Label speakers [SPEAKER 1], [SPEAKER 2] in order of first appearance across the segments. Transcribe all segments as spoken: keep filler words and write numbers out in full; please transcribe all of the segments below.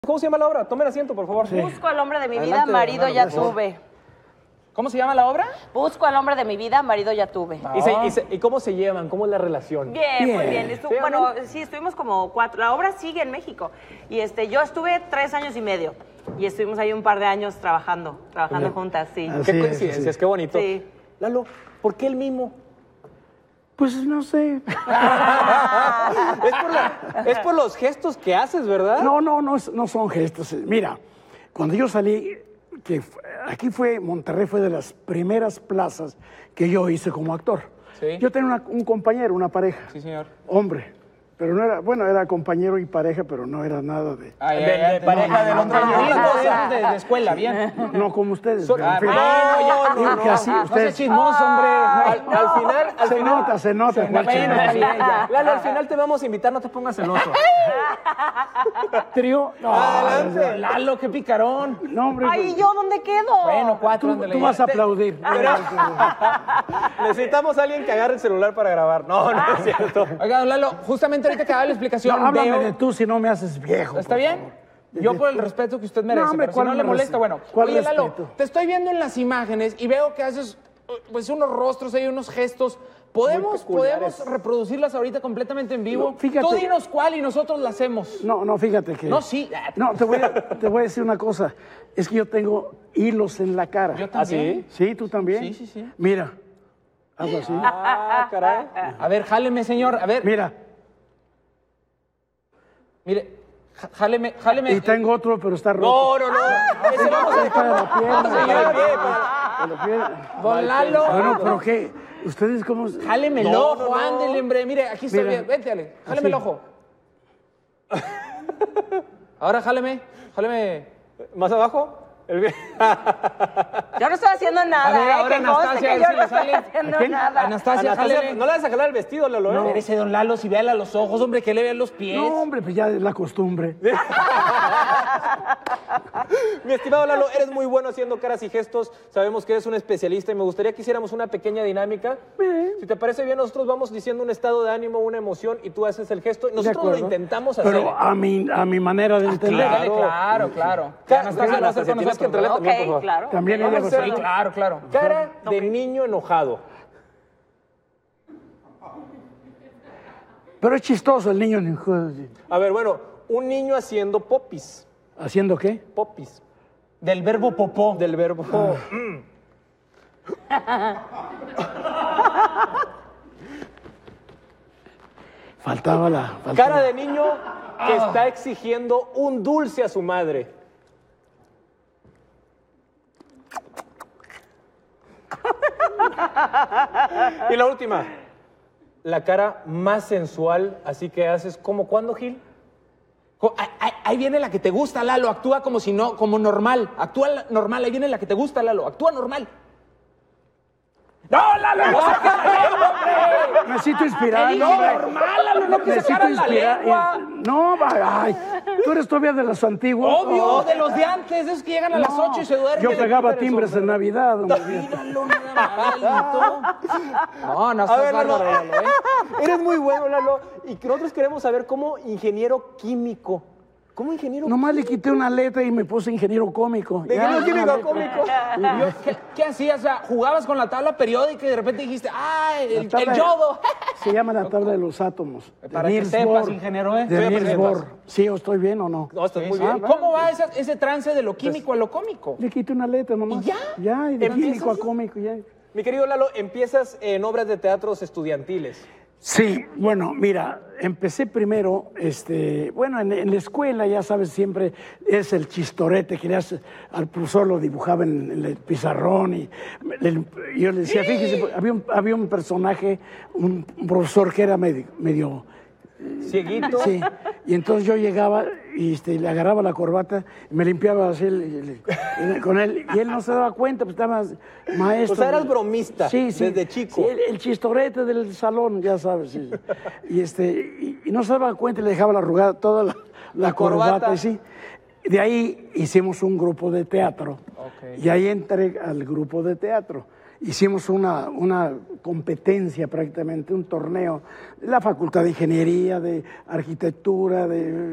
[SPEAKER 1] ¿Cómo se llama la obra? Tomen asiento, por favor.
[SPEAKER 2] Sí. Busco al hombre de mi vida,
[SPEAKER 1] Adelante,
[SPEAKER 2] marido ya
[SPEAKER 1] Bernardo,
[SPEAKER 2] tuve.
[SPEAKER 1] ¿Cómo se llama la obra?
[SPEAKER 2] Busco al hombre de mi vida, marido ya tuve.
[SPEAKER 1] Oh. ¿Y, se, y, se, ¿Y cómo se llevan? ¿Cómo es la relación?
[SPEAKER 2] Bien,
[SPEAKER 3] Bien.
[SPEAKER 2] muy bien. Estu
[SPEAKER 1] ¿Sí,
[SPEAKER 2] bueno,
[SPEAKER 1] amor?
[SPEAKER 2] sí, estuvimos como cuatro. La obra sigue en México. Y este, yo estuve tres años y medio. Y estuvimos ahí un par de años trabajando, trabajando
[SPEAKER 3] Bien.
[SPEAKER 2] juntas, sí.
[SPEAKER 3] Así
[SPEAKER 1] Qué
[SPEAKER 3] es,
[SPEAKER 1] coincidencias,
[SPEAKER 3] así.
[SPEAKER 1] qué bonito.
[SPEAKER 2] Sí.
[SPEAKER 1] Lalo, ¿por qué el mimo?
[SPEAKER 3] Pues no sé.
[SPEAKER 1] es, por la- es por los gestos que haces, ¿verdad?
[SPEAKER 3] No, no, no, es- no son gestos. Mira, cuando yo salí, que fu- aquí fue, Monterrey fue de las primeras plazas que yo hice como actor.
[SPEAKER 1] Sí.
[SPEAKER 3] Yo tenía una- un compañero, una pareja,
[SPEAKER 1] Sí, señor.
[SPEAKER 3] hombre, pero no era, bueno, era compañero y pareja, pero no era nada de...
[SPEAKER 1] Ay, de, de pareja del otro año. De, de escuela, bien.
[SPEAKER 3] No como ustedes.
[SPEAKER 1] So-
[SPEAKER 3] pero en
[SPEAKER 1] ah,
[SPEAKER 3] fin.
[SPEAKER 1] no,
[SPEAKER 3] Digo
[SPEAKER 1] no,
[SPEAKER 3] que
[SPEAKER 1] no.
[SPEAKER 3] así,
[SPEAKER 1] No
[SPEAKER 3] ustedes-
[SPEAKER 1] seas chismoso, hombre. Al, al final, al
[SPEAKER 3] Se
[SPEAKER 1] final.
[SPEAKER 3] nota, se nota,
[SPEAKER 1] Bueno,
[SPEAKER 3] Juancho.
[SPEAKER 1] está bien, ya. Lalo, al final te vamos a invitar, no te pongas celoso.
[SPEAKER 3] Trío. No,
[SPEAKER 1] Adelante. Lalo, qué picarón.
[SPEAKER 3] no, hombre.
[SPEAKER 2] Ay,
[SPEAKER 3] pues,
[SPEAKER 2] ¿y yo dónde quedo?
[SPEAKER 1] Bueno, cuatro,
[SPEAKER 3] tú,
[SPEAKER 1] ándale.
[SPEAKER 3] tú
[SPEAKER 1] ya.
[SPEAKER 3] vas a aplaudir.
[SPEAKER 1] Necesitamos a alguien que agarre el celular para grabar. No, no es cierto. Oiga, don Lalo, justamente ahorita que haga la
[SPEAKER 3] No,
[SPEAKER 1] explicación,
[SPEAKER 3] háblame
[SPEAKER 1] veo-
[SPEAKER 3] de tú si no me haces viejo.
[SPEAKER 1] ¿Está
[SPEAKER 3] por
[SPEAKER 1] bien?
[SPEAKER 3] favor.
[SPEAKER 1] Yo por el respeto que usted merece,
[SPEAKER 3] No, hombre,
[SPEAKER 1] pero si
[SPEAKER 3] ¿cuál
[SPEAKER 1] no le molesta,
[SPEAKER 3] respeto?
[SPEAKER 1] bueno.
[SPEAKER 3] ¿Cuál
[SPEAKER 1] Oye, Lalo,
[SPEAKER 3] respeto?
[SPEAKER 1] te estoy viendo en las imágenes y veo que haces pues unos rostros, hay unos gestos. ¿Podemos,
[SPEAKER 4] peculiares.
[SPEAKER 1] ¿Podemos reproducirlas ahorita completamente en vivo?
[SPEAKER 3] No, fíjate.
[SPEAKER 1] Tú dinos cuál y nosotros la hacemos.
[SPEAKER 3] No, no, fíjate que...
[SPEAKER 1] No, sí.
[SPEAKER 3] No, te voy, a, te voy a decir una cosa. Es que yo tengo hilos en la cara.
[SPEAKER 1] Yo
[SPEAKER 4] ¿Ah,
[SPEAKER 1] también.
[SPEAKER 4] sí?
[SPEAKER 3] ¿Sí? ¿Tú también?
[SPEAKER 1] Sí, sí, sí.
[SPEAKER 3] Mira. Algo así.
[SPEAKER 4] Ah, caray.
[SPEAKER 1] A ver, jáleme, señor. A ver,
[SPEAKER 3] Mira.
[SPEAKER 1] mire. ja- Jáleme, jáleme.
[SPEAKER 3] Y tengo otro, pero está roto.
[SPEAKER 1] No, no, no. Ese vamos a
[SPEAKER 3] Es para la pierna.
[SPEAKER 1] Señor,
[SPEAKER 3] para-
[SPEAKER 1] bien,
[SPEAKER 3] para la pierna.
[SPEAKER 1] Don Lalo.
[SPEAKER 3] Bueno, pero ¿qué? ¿Ustedes cómo...?
[SPEAKER 1] Jáleme el
[SPEAKER 4] No,
[SPEAKER 1] ojo,
[SPEAKER 4] no, no.
[SPEAKER 1] ándele, hombre. Mire, aquí está
[SPEAKER 3] Mira.
[SPEAKER 1] bien. Vente, Ale. Jáleme
[SPEAKER 3] Así.
[SPEAKER 1] el ojo. Ahora jáleme. Jáleme.
[SPEAKER 4] ¿Más abajo? El bien.
[SPEAKER 2] Yo no estoy haciendo nada,
[SPEAKER 1] A ver,
[SPEAKER 2] ¿eh?
[SPEAKER 1] ahora
[SPEAKER 2] Que conste
[SPEAKER 1] Anastasia,
[SPEAKER 2] que
[SPEAKER 1] a ver
[SPEAKER 2] yo
[SPEAKER 1] si
[SPEAKER 2] no
[SPEAKER 1] le
[SPEAKER 2] estoy
[SPEAKER 1] sale.
[SPEAKER 2] haciendo
[SPEAKER 3] ¿A quién?
[SPEAKER 2] nada.
[SPEAKER 1] Anastasia,
[SPEAKER 4] Anastasia,
[SPEAKER 1] jáleme.
[SPEAKER 4] no le vas a jalar el vestido, Lalo, ¿eh?
[SPEAKER 1] A ver ese don Lalo, si véala los ojos, hombre, que le vean los pies.
[SPEAKER 3] No, hombre, pues ya es la costumbre.
[SPEAKER 4] Mi estimado Lalo, eres muy bueno haciendo caras y gestos. Sabemos que eres un especialista y me gustaría que hiciéramos una pequeña dinámica. Si te parece bien, nosotros vamos diciendo un estado de ánimo, una emoción y tú haces el gesto y
[SPEAKER 3] De
[SPEAKER 4] nosotros lo
[SPEAKER 3] acuerdo.
[SPEAKER 4] intentamos hacer.
[SPEAKER 3] Pero a mi, a mi manera de entender.
[SPEAKER 1] Claro, claro, claro.
[SPEAKER 4] Ca-
[SPEAKER 1] Anastasia lo va a hacer
[SPEAKER 4] Anastasia,
[SPEAKER 1] con
[SPEAKER 4] tienes que
[SPEAKER 1] nosotros,
[SPEAKER 4] entrarle
[SPEAKER 1] ¿verdad?
[SPEAKER 4] también, por favor.
[SPEAKER 2] Ok, claro.
[SPEAKER 3] También
[SPEAKER 4] Vamos
[SPEAKER 3] ella
[SPEAKER 4] a
[SPEAKER 3] va a
[SPEAKER 4] hacer-
[SPEAKER 3] hacer-
[SPEAKER 1] Sí, claro, claro.
[SPEAKER 4] Cara de niño enojado.
[SPEAKER 3] Pero es chistoso el niño. ni joder.
[SPEAKER 4] A ver, bueno, un niño haciendo popis.
[SPEAKER 3] ¿Haciendo qué?
[SPEAKER 4] Popis.
[SPEAKER 1] Del verbo popó.
[SPEAKER 4] Del verbo.
[SPEAKER 3] Faltaba la... faltaba-
[SPEAKER 4] Cara de niño que está exigiendo un dulce a su madre. Y la última. La cara más sensual, así que haces como cuando, Gil.
[SPEAKER 1] Co- ahí- Ahí, ahí viene la que te gusta, Lalo. Actúa como si no, como normal. Actúa la- normal. Ahí viene la que te gusta, Lalo. Actúa normal. ¡No, Lalo! ¡No saques la lengua, hombre!
[SPEAKER 3] Necesito inspirar.
[SPEAKER 1] Te dije normal, Lalo, no que
[SPEAKER 3] Necesito
[SPEAKER 1] sacaran la
[SPEAKER 3] inspirar.
[SPEAKER 1] lengua.
[SPEAKER 3] No, va, ay. Tú eres todavía de los antiguos.
[SPEAKER 1] Obvio, de los de antes, esos que llegan a las
[SPEAKER 3] No,
[SPEAKER 1] ocho y se duermen.
[SPEAKER 3] Yo
[SPEAKER 1] y le
[SPEAKER 3] pegaba
[SPEAKER 1] quitan el
[SPEAKER 3] timbres en
[SPEAKER 1] sombrero.
[SPEAKER 3] Navidad. hombre.
[SPEAKER 1] Míralo nada más, Lalito. No, no
[SPEAKER 4] A
[SPEAKER 1] estás
[SPEAKER 4] ver, Lalo,
[SPEAKER 1] bárbaro, Lalo, ¿eh?
[SPEAKER 4] eres muy bueno, Lalo. Y que nosotros queremos saber cómo ingeniero químico. ¿Cómo ingeniero
[SPEAKER 3] Nomás le quité una letra y me puse ingeniero cómico.
[SPEAKER 4] ¿De
[SPEAKER 3] Ya,
[SPEAKER 4] ingeniero químico
[SPEAKER 3] una
[SPEAKER 4] cómico?
[SPEAKER 1] Yo, ¿qué, qué hacías? O sea, jugabas con la tabla periódica y de repente dijiste, ¡ah,
[SPEAKER 3] La
[SPEAKER 1] el,
[SPEAKER 3] tabla-
[SPEAKER 1] el yodo!
[SPEAKER 3] Se llama la tabla de los átomos. de
[SPEAKER 1] Para que
[SPEAKER 3] Niels
[SPEAKER 1] sepas,
[SPEAKER 3] Bohr.
[SPEAKER 1] ingeniero, ¿eh?
[SPEAKER 3] De
[SPEAKER 4] Sí,
[SPEAKER 3] Niels
[SPEAKER 4] para que
[SPEAKER 3] Bohr.
[SPEAKER 4] sepas.
[SPEAKER 3] ¿Sí, o estoy bien o no?
[SPEAKER 4] No, estás muy
[SPEAKER 1] Sí.
[SPEAKER 4] bien.
[SPEAKER 1] ¿Y ¿Cómo va esa- ese trance de lo químico a lo cómico?
[SPEAKER 3] Le quité una letra nomás.
[SPEAKER 1] ¿Y ya?
[SPEAKER 3] Ya, y de
[SPEAKER 4] ¿Empiezas
[SPEAKER 3] químico a
[SPEAKER 4] ya?
[SPEAKER 3] cómico, ya.
[SPEAKER 4] Mi querido Lalo, empiezas en obras de teatros estudiantiles.
[SPEAKER 3] Sí, bueno, mira, empecé primero, este, bueno, en, en la escuela, ya sabes, siempre es el chistorete que le hace, al profesor lo dibujaba en, en el pizarrón y le- yo le decía, fíjese, había un, había un personaje, un, un profesor que era medio, medio
[SPEAKER 4] Cieguito.
[SPEAKER 3] sí, y entonces yo llegaba y este, le agarraba la corbata y me limpiaba así el- el- con él, y él no se daba cuenta, pues estaba maestro.
[SPEAKER 4] O sea, eras bromista
[SPEAKER 3] Sí, sí.
[SPEAKER 4] desde chico.
[SPEAKER 3] Sí, el, el chistorete del salón, ya sabes. Sí. Y, este, y, y no se daba cuenta y le dejaba la arrugada toda la, la
[SPEAKER 4] La corbata.
[SPEAKER 3] corbata. Y sí. De ahí hicimos un grupo de teatro.
[SPEAKER 1] Ok.
[SPEAKER 3] Y ahí entré al grupo de teatro. Hicimos una, una competencia prácticamente, un torneo de la Facultad de Ingeniería, de Arquitectura, de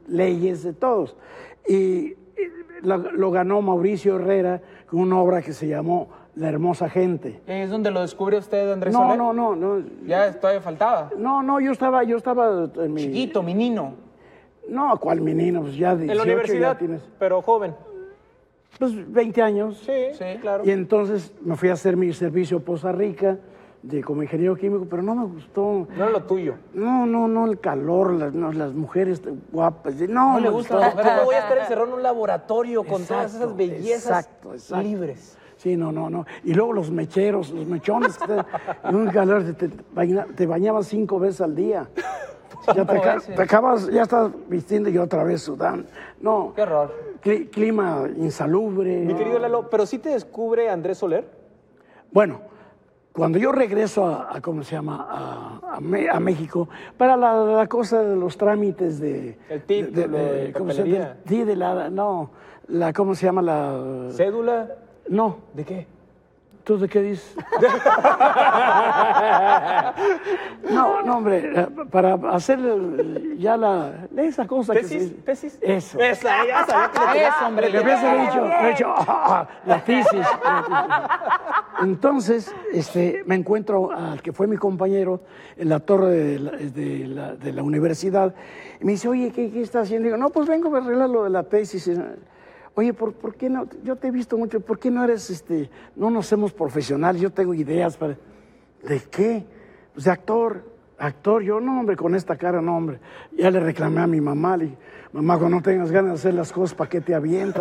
[SPEAKER 3] leyes de todos. Y, y lo, lo ganó Mauricio Herrera con una obra que se llamó La hermosa gente.
[SPEAKER 1] ¿Es donde lo descubre usted, Andrés
[SPEAKER 3] No,
[SPEAKER 1] Soler?
[SPEAKER 3] no, no, no.
[SPEAKER 1] Ya todavía faltaba.
[SPEAKER 3] No, no, yo estaba, yo estaba en mi...
[SPEAKER 1] Chiquito, menino.
[SPEAKER 3] No, ¿cuál menino? Pues ya dieciocho,
[SPEAKER 4] En la universidad,
[SPEAKER 3] ya tienes...
[SPEAKER 4] pero joven.
[SPEAKER 3] Pues veinte años.
[SPEAKER 4] Sí, sí, claro.
[SPEAKER 3] Y entonces me fui a hacer mi servicio a Poza Rica de, como ingeniero químico, pero no me gustó.
[SPEAKER 4] No era lo tuyo.
[SPEAKER 3] No, no, no, el calor, las, no, las mujeres guapas. No,
[SPEAKER 1] No le
[SPEAKER 3] me
[SPEAKER 1] gusta
[SPEAKER 3] gustó.
[SPEAKER 1] la mujer.
[SPEAKER 4] ¿Cómo voy a estar encerrado en un laboratorio con todas
[SPEAKER 3] Exacto,
[SPEAKER 4] esas bellezas
[SPEAKER 3] exacto, exacto.
[SPEAKER 4] libres?
[SPEAKER 3] Sí, no, no, no. Y luego los mecheros, los mechones, que te, y un calor, te, te, baña- te bañabas cinco veces al día. Ya te, ca- te acabas, ya estás vistiendo y otra vez sudando. No.
[SPEAKER 1] Qué horror.
[SPEAKER 3] Cli- clima insalubre.
[SPEAKER 4] Mi querido Lalo, ¿pero sí te descubre Andrés Soler?
[SPEAKER 3] Bueno, cuando yo regreso a, a ¿cómo se llama? A, a Me- a México, para la, la cosa de los trámites de...
[SPEAKER 4] El título, de
[SPEAKER 3] ¿cómo se
[SPEAKER 4] papelería.
[SPEAKER 3] llama? Sí, de la... No, la, ¿cómo se llama? La...
[SPEAKER 4] ¿Cédula?
[SPEAKER 3] No,
[SPEAKER 4] ¿De qué?
[SPEAKER 3] ¿tú de qué dices? No, no, hombre, eh, para hacer eh, ya la... Esa cosa que
[SPEAKER 4] ¿Tesis?
[SPEAKER 3] se...
[SPEAKER 4] ¿Tesis?
[SPEAKER 3] Eso.
[SPEAKER 4] Esa, ya sabía que le
[SPEAKER 1] Eso, hombre.
[SPEAKER 3] Le hubiese dicho, he dicho, ah, ah, la tesis. Entonces, este, me encuentro al que fue mi compañero en la torre de la, de la, de la universidad. Y me dice, oye, ¿qué, qué estás haciendo? Y digo, no, pues vengo a arreglar lo de la tesis. Oye, ¿por, ¿por qué no? Yo te he visto mucho, ¿por qué no eres, este, no nos hacemos profesionales? Yo tengo ideas para... ¿De qué? Pues de actor, actor. Yo, no, hombre, con esta cara, no, hombre. Ya le reclamé a mi mamá, le dije, mamá, cuando no tengas ganas de hacer las cosas, ¿para qué te avientas?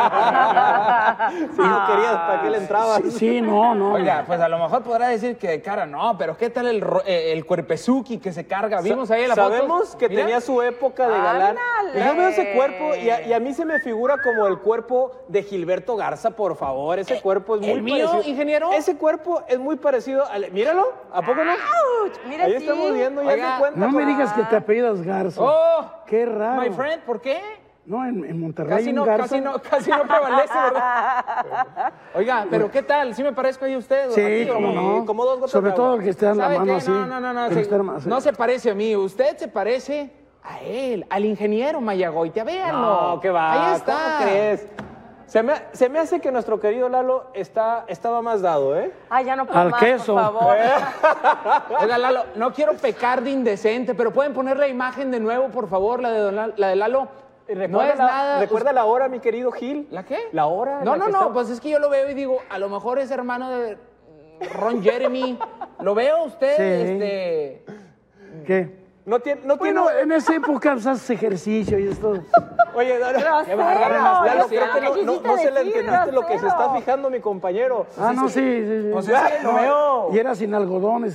[SPEAKER 4] Si no querías, ¿para qué le entrabas?
[SPEAKER 3] Sí, sí, no, no.
[SPEAKER 1] Oiga, pues a lo mejor podrá decir que de cara no, pero ¿qué tal el, ro- eh, el cuerpezuki que se carga? Vimos ahí la foto.
[SPEAKER 4] Sabemos que
[SPEAKER 1] Mira.
[SPEAKER 4] tenía su época de galán.
[SPEAKER 2] Ándale.
[SPEAKER 4] Yo veo ese cuerpo y a, y a mí se me figura como el cuerpo de Gilberto Garza, por favor. Ese cuerpo es muy
[SPEAKER 1] ¿el mío,
[SPEAKER 4] parecido.
[SPEAKER 1] ingeniero?
[SPEAKER 4] Ese cuerpo es muy parecido al... Míralo, ¿a poco no?
[SPEAKER 2] ¡Auch! Mira,
[SPEAKER 4] Ahí
[SPEAKER 2] sí.
[SPEAKER 4] estamos viendo, ya
[SPEAKER 1] Oiga,
[SPEAKER 4] se cuenta.
[SPEAKER 3] No me
[SPEAKER 4] con-
[SPEAKER 3] digas que te apellidas Garza.
[SPEAKER 1] ¡Oh!
[SPEAKER 3] Qué raro.
[SPEAKER 1] My friend, ¿por qué?
[SPEAKER 3] No, en, en Monterrey
[SPEAKER 1] Casi
[SPEAKER 3] un
[SPEAKER 1] no,
[SPEAKER 3] Garza.
[SPEAKER 1] casi no, casi no prevalece, ¿verdad? Oiga, pero ¿qué tal? ¿Sí me parezco ahí a usted?
[SPEAKER 3] Sí,
[SPEAKER 1] Aquí, ¿o
[SPEAKER 3] cómo
[SPEAKER 1] no?
[SPEAKER 3] no.
[SPEAKER 4] como dos gotas
[SPEAKER 3] Sobre
[SPEAKER 4] de
[SPEAKER 3] todo
[SPEAKER 4] agua.
[SPEAKER 3] el que esté en la
[SPEAKER 1] ¿Sabe
[SPEAKER 3] mano
[SPEAKER 1] qué?
[SPEAKER 3] así.
[SPEAKER 1] No, no, no, no.
[SPEAKER 3] el
[SPEAKER 1] se-
[SPEAKER 3] que esté más-
[SPEAKER 1] no se parece a mí. Usted se parece a él, al ingeniero Mayagoitia. Véanlo.
[SPEAKER 4] No, ¿qué va?
[SPEAKER 1] Ahí está.
[SPEAKER 4] ¿Cómo crees? Se me, se me hace que nuestro querido Lalo está, estaba más dado, ¿eh?
[SPEAKER 2] Ay, ya no puedo
[SPEAKER 3] Al
[SPEAKER 2] más,
[SPEAKER 3] queso.
[SPEAKER 2] por favor.
[SPEAKER 1] Oiga, Lalo, no quiero pecar de indecente, pero ¿pueden poner la imagen de nuevo, por favor, la de, don Lalo- la de Lalo?
[SPEAKER 4] Y
[SPEAKER 1] No
[SPEAKER 4] recuerda
[SPEAKER 1] es
[SPEAKER 4] la,
[SPEAKER 1] nada...
[SPEAKER 4] ¿Recuerda la hora, mi querido Gil?
[SPEAKER 1] ¿La qué?
[SPEAKER 4] La hora.
[SPEAKER 1] No,
[SPEAKER 4] la
[SPEAKER 1] no,
[SPEAKER 4] que
[SPEAKER 1] no,
[SPEAKER 4] está-
[SPEAKER 1] pues es que yo lo veo y digo, a lo mejor es hermano de Ron Jeremy. ¿Lo veo usted?
[SPEAKER 3] Sí.
[SPEAKER 1] Este...
[SPEAKER 3] ¿Qué?
[SPEAKER 4] No tiene... No
[SPEAKER 3] Bueno,
[SPEAKER 4] tiene...
[SPEAKER 3] en esa época pues, haces ejercicio y esto.
[SPEAKER 4] Oye, Lalo,
[SPEAKER 2] Grosero,
[SPEAKER 4] Lalo,
[SPEAKER 2] yo
[SPEAKER 4] creo
[SPEAKER 2] sé
[SPEAKER 4] que
[SPEAKER 2] lo
[SPEAKER 4] no,
[SPEAKER 2] que
[SPEAKER 4] no-
[SPEAKER 2] quisiste
[SPEAKER 4] no se le
[SPEAKER 2] decir,
[SPEAKER 4] entendiste lo que se está
[SPEAKER 2] grosero.
[SPEAKER 4] fijando mi compañero.
[SPEAKER 3] Ah, no, sí, sí, sí.
[SPEAKER 1] Pues es que lo veo.
[SPEAKER 3] Y era sin algodones.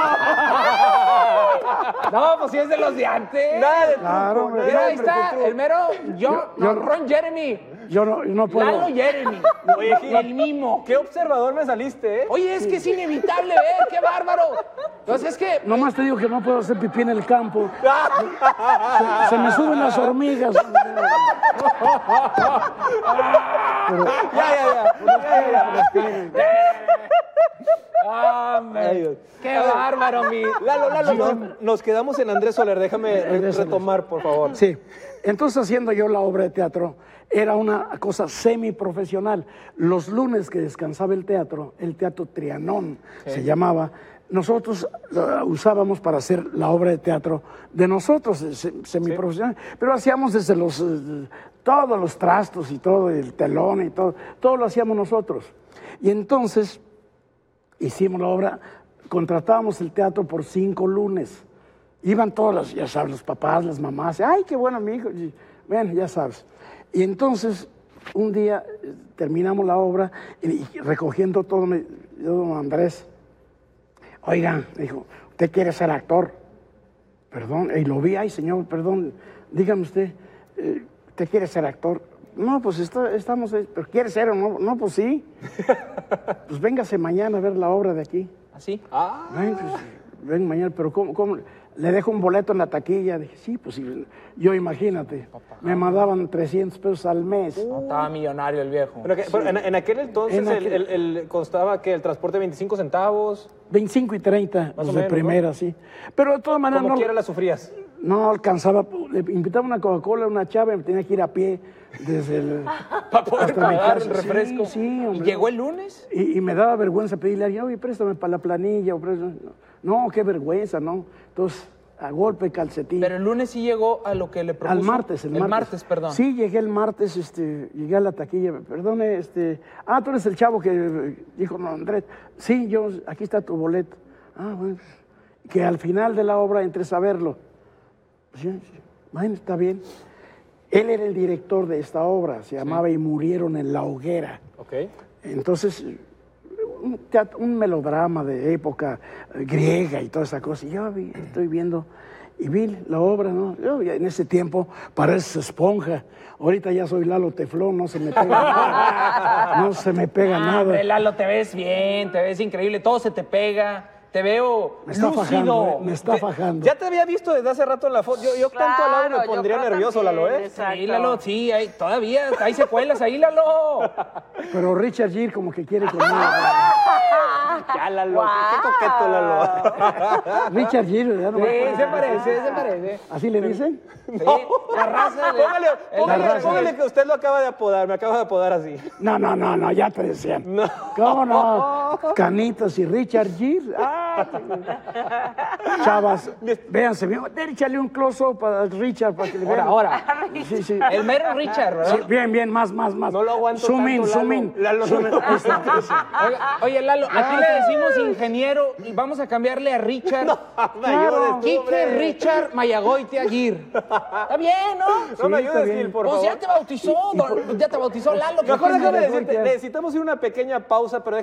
[SPEAKER 1] No, pues sí es de los de antes.
[SPEAKER 4] Nada de
[SPEAKER 3] Claro,
[SPEAKER 4] truco,
[SPEAKER 3] hombre.
[SPEAKER 4] nada
[SPEAKER 1] Mira,
[SPEAKER 4] de
[SPEAKER 1] ahí está,
[SPEAKER 4] truco.
[SPEAKER 1] el mero yo,
[SPEAKER 3] Yo-
[SPEAKER 1] no,
[SPEAKER 3] yo-
[SPEAKER 1] Ron Jeremy.
[SPEAKER 3] Yo no, yo no puedo.
[SPEAKER 1] Lalo Jeremy.
[SPEAKER 4] Oye, Gil,
[SPEAKER 1] el mimo.
[SPEAKER 4] Qué observador me saliste, ¿eh?
[SPEAKER 1] Oye, es que es inevitable ver, qué bárbaro. Entonces es que...
[SPEAKER 3] Nomás te digo que no puedo hacer pipí en el campo. Se, se me suben las hormigas.
[SPEAKER 4] Ya, ya, ya. Ya, ya, ya.
[SPEAKER 1] Hombre,
[SPEAKER 4] Ay, Dios.
[SPEAKER 1] qué bárbaro, mi...
[SPEAKER 4] Lalo, Lalo, nos, nos quedamos en Andrés Soler. Déjame re-
[SPEAKER 3] Andrés Soler.
[SPEAKER 4] retomar, por favor.
[SPEAKER 3] Sí. Entonces, haciendo yo la obra de teatro, era una cosa semiprofesional. Los lunes que descansaba el teatro, el Teatro Trianón se llamaba, nosotros lo usábamos para hacer la obra de teatro de nosotros, se- semiprofesional. Pero hacíamos desde los, eh, todos los trastos y todo, el telón y todo, todo lo hacíamos nosotros. Y entonces hicimos la obra, contratábamos el teatro por cinco lunes. Iban todos, los, ya sabes, los papás, las mamás, ay, qué bueno mi hijo, y, bueno, ya sabes. Y entonces, un día eh, terminamos la obra y, y recogiendo todo, me, yo, don Andrés, oiga, me dijo, ¿usted quiere ser actor? Perdón, y lo vi, ay, señor, perdón, dígame usted, eh, ¿usted quiere ser actor? No, pues está- estamos, eh, pero ¿quiere ser o no? No, pues sí. Pues véngase mañana a ver la obra de aquí.
[SPEAKER 1] ¿Así?
[SPEAKER 4] Ah,
[SPEAKER 3] Ven, pues, ven mañana, pero ¿cómo, cómo? Le dejo un boleto en la taquilla. Dije, sí, pues sí. Yo imagínate, me mandaban trescientos pesos al mes.
[SPEAKER 1] No, estaba millonario el viejo.
[SPEAKER 4] pero que- pero en, en aquel entonces
[SPEAKER 3] En
[SPEAKER 4] el-
[SPEAKER 3] aquel-
[SPEAKER 4] El, el- constaba que el transporte veinticinco centavos.
[SPEAKER 3] veinticinco y treinta,
[SPEAKER 4] Más
[SPEAKER 3] los
[SPEAKER 4] o
[SPEAKER 3] de
[SPEAKER 4] menos,
[SPEAKER 3] primera, sí. Pero de todas maneras
[SPEAKER 4] Como
[SPEAKER 3] no,
[SPEAKER 4] quiera la sufrías.
[SPEAKER 3] No alcanzaba, le invitaba una Coca-Cola, una chava, me tenía que ir a pie desde el...
[SPEAKER 4] Para poder
[SPEAKER 3] hasta mi
[SPEAKER 4] pagar
[SPEAKER 3] casa.
[SPEAKER 4] el refresco.
[SPEAKER 3] Sí, sí,
[SPEAKER 1] ¿Y
[SPEAKER 3] hombre.
[SPEAKER 1] llegó el lunes?
[SPEAKER 3] Y, y me daba vergüenza pedirle a alguien, oye, préstame para la planilla. O préstame. No, qué vergüenza, ¿no? Entonces, a golpe, calcetín.
[SPEAKER 1] Pero el lunes sí llegó a lo que le propuso.
[SPEAKER 3] Al martes, el,
[SPEAKER 1] el martes. perdón.
[SPEAKER 3] Sí, llegué el martes, este, llegué a la taquilla, perdone, este, ah, tú eres el chavo que dijo, no, Andrés, sí, yo, aquí está tu boleto. Ah, bueno, que al final de la obra entres a verlo. Sí, sí, bueno, está bien. Él era el director de esta obra, se llamaba Y murieron en la hoguera.
[SPEAKER 4] Ok.
[SPEAKER 3] Entonces, un, teatro, un melodrama de época eh, griega y toda esa cosa. Y yo vi, estoy viendo y vi la obra, ¿no? Yo en ese tiempo pareces esponja. Ahorita ya soy Lalo Teflón, no se me pega nada. No se me pega
[SPEAKER 1] Ah,
[SPEAKER 3] nada.
[SPEAKER 1] hombre, Lalo, te ves bien, te ves increíble, todo se te pega. Te veo
[SPEAKER 3] Me está
[SPEAKER 1] lúcido.
[SPEAKER 3] fajando, eh, me está
[SPEAKER 4] Te-
[SPEAKER 3] fajando.
[SPEAKER 4] Ya te había visto desde hace rato en la foto. Yo, yo tanto al lado
[SPEAKER 2] Claro,
[SPEAKER 4] me
[SPEAKER 2] yo
[SPEAKER 4] pondría
[SPEAKER 2] creo
[SPEAKER 4] nervioso,
[SPEAKER 2] también,
[SPEAKER 4] Lalo, ¿eh?
[SPEAKER 2] exacto.
[SPEAKER 1] Sí, Lalo, sí, hay, todavía hay secuelas ahí, Lalo.
[SPEAKER 3] Pero Richard Gere como que quiere conmigo.
[SPEAKER 4] Ya, Lalo, qué, qué coqueto, Lalo.
[SPEAKER 3] Richard Gere, ¿verdad? No me
[SPEAKER 1] Sí,
[SPEAKER 3] acuerdo.
[SPEAKER 1] se parece, se parece.
[SPEAKER 3] ¿Así le dicen?
[SPEAKER 1] Sí, la raza. de-
[SPEAKER 4] Póngale,
[SPEAKER 1] el-
[SPEAKER 4] póngale,
[SPEAKER 3] la raza.
[SPEAKER 4] póngale que usted lo acaba de apodar, me acaba de apodar así.
[SPEAKER 3] No, no, no, no, ya te decían. ¿Cómo no? Canitas y Richard Gere. Ah, chavas, véanse bien. Échale un close-up a Richard para que le vean.
[SPEAKER 1] Ahora, ahora.
[SPEAKER 3] Sí, sí.
[SPEAKER 1] El mero Richard, ¿verdad?
[SPEAKER 3] Sí, bien, bien, más, más, más.
[SPEAKER 4] No lo aguanto
[SPEAKER 3] Zoom in,
[SPEAKER 4] tanto,
[SPEAKER 3] zoom
[SPEAKER 4] Lalo.
[SPEAKER 3] in.
[SPEAKER 4] Lalo,
[SPEAKER 3] Zoom
[SPEAKER 4] no
[SPEAKER 3] in.
[SPEAKER 4] lo
[SPEAKER 3] Ahí está, ahí está.
[SPEAKER 1] Oiga, oye, Lalo, aquí le decimos ingeniero y vamos a cambiarle a Richard.
[SPEAKER 4] Me ayudes tú,
[SPEAKER 1] Quique
[SPEAKER 4] hombre.
[SPEAKER 1] Richard Mayagoite Aguirre. Está bien, ¿no?
[SPEAKER 4] No me
[SPEAKER 3] Sí, está
[SPEAKER 4] ayudes,
[SPEAKER 3] bien.
[SPEAKER 4] Gil, por
[SPEAKER 1] Pues
[SPEAKER 4] favor.
[SPEAKER 1] ya te bautizó, don- ya te bautizó Lalo.
[SPEAKER 4] Mejor
[SPEAKER 1] ¿qué
[SPEAKER 4] déjame
[SPEAKER 1] quieres?
[SPEAKER 3] mejor
[SPEAKER 4] decirte,
[SPEAKER 3] que-
[SPEAKER 4] necesitamos ir a una pequeña pausa, pero